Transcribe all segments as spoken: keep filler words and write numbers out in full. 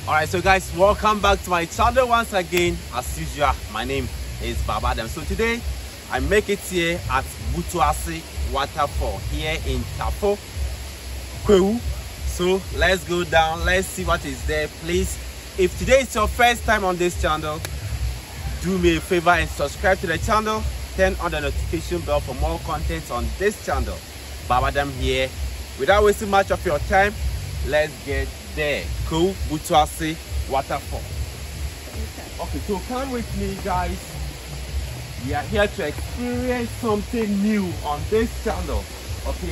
Alright, so guys, welcome back to my channel once again. As usual, my name is Baba Adam. So today I make it here at Butuase Waterfall here in Tafo, Kwewu. So let's go down, let's see what is there. Please, if today is your first time on this channel, do me a favor and subscribe to the channel. Turn on the notification bell for more content on this channel. Baba Adam here. Without wasting much of your time, let's get there. Kwewu Butuase Waterfall. Okay, so come with me, guys. We are here to experience something new on this channel. Okay,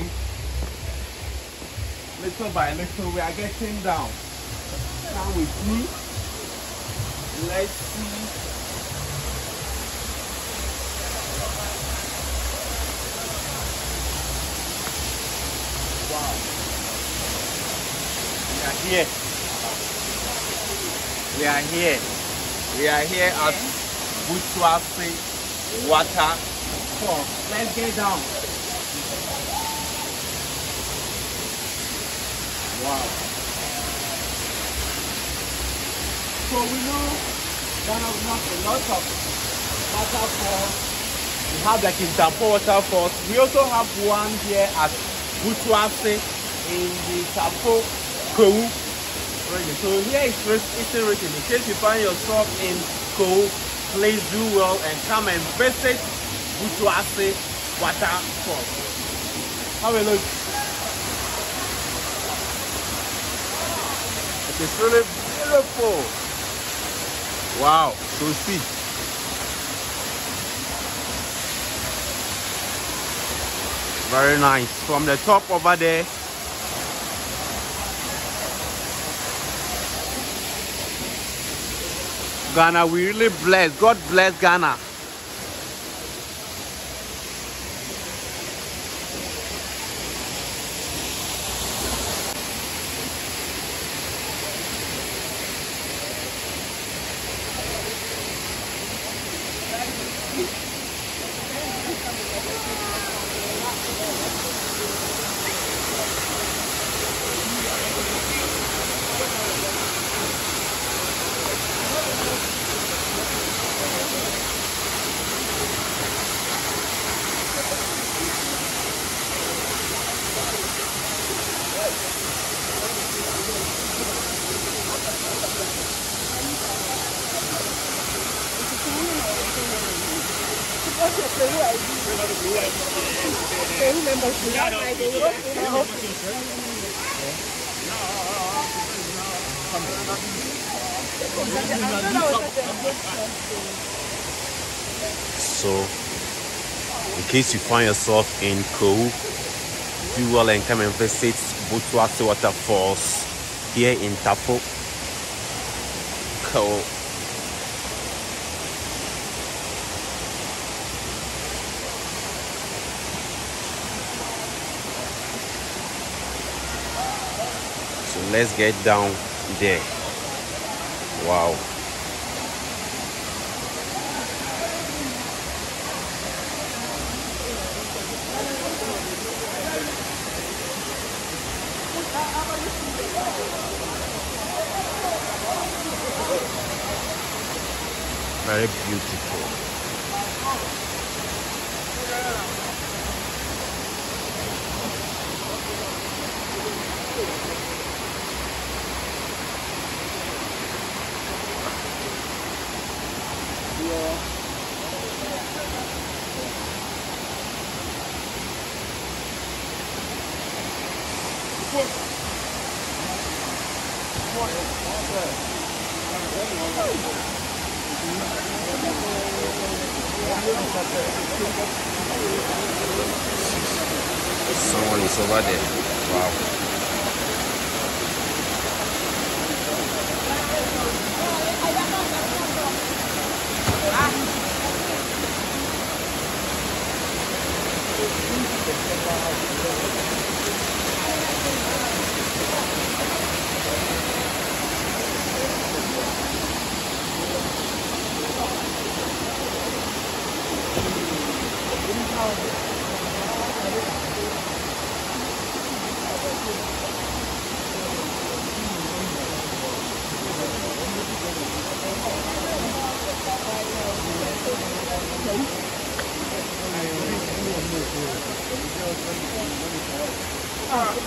little by little we are getting down. Come with me. Let's see. Wow. We are here. We are here. We are here at Butuase Waterfall. Let's get down. Wow. So we know Ghana we have a lot of waterfalls. We have like in Tafo waterfalls. We also have one here at Butuase in the Tafo Kwewu. So here it's written, written in case you find yourself in Kwewu, please do well and come and visit Butuase Waterfall. Have a look. It's really beautiful. Wow, so sweet. Very nice. From the top over there. Ghana, we really bless. God bless Ghana. So, in case you find yourself in Kwewu, do well and come and visit Butuase Waterfalls here in Tafo, Kwewu. So let's get down there. Wow. Very beautiful. Someone is over there. Wow.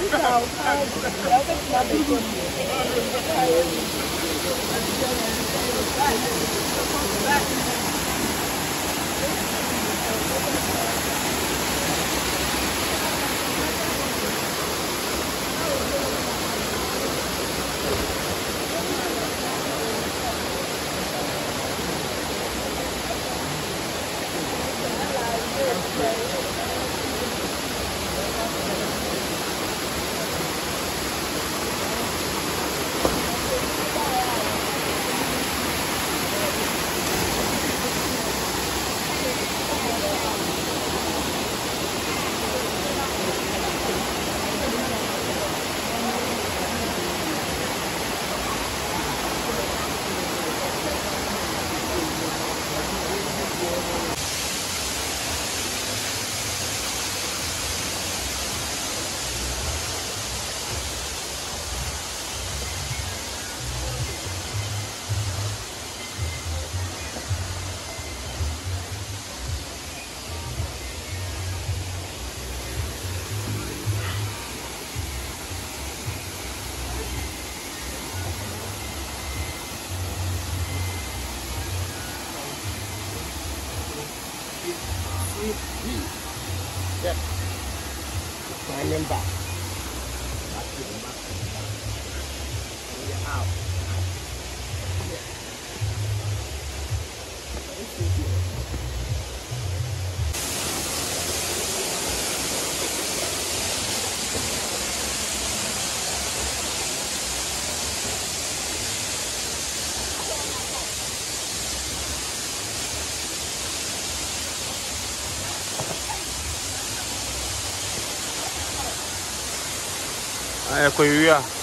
Yes. Standing back. Out. Ecco io.